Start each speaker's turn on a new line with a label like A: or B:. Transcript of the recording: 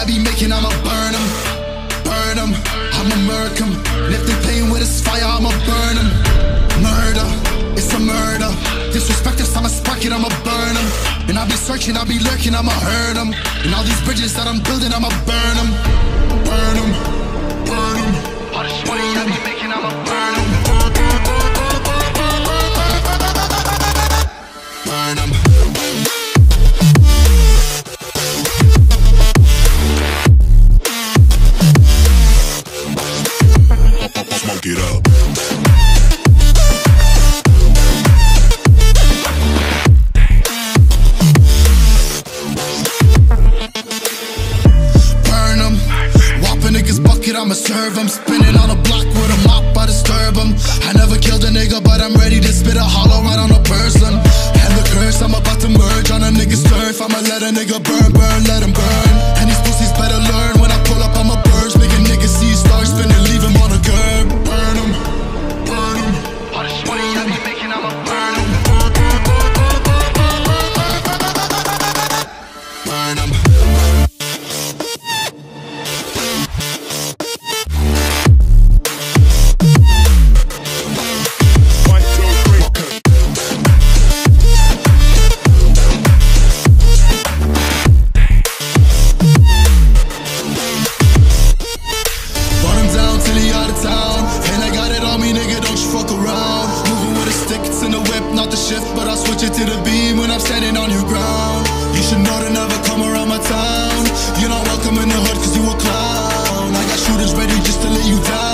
A: I be making, I'ma burn them. Burn them, I'ma murk them. And if they playing with this fire, I'ma burn them. Murder, it's a murder. Disrespect us, I'ma spark it, I'ma burn them. And I'll be searching, I'll be lurking, I'ma hurt them. And all these bridges that I'm building, I'ma burn them. Burn them, burn them. All this money I be making, I'ma burn them. Burn them. Smoke it up. I'ma serve him, spinning on a block with a mop, I disturb him. I never killed a nigga, but I'm ready to spit a hollow right on a person. And the curse, I'm about to merge on a nigga's turf. I'ma let a nigga burn, burn, let him burn. And these pussies better learn, when I pull up, I'ma burst. Make a nigga see stars spinning, leave him on a curb. Burn him, burn him. All this money I be making, I'ma burn him. Burn him. But I'll switch it to the beam when I'm standing on your ground. You should know to never come around my town. You're not welcome in the hood cause you a clown. I got shooters ready just to lay you down.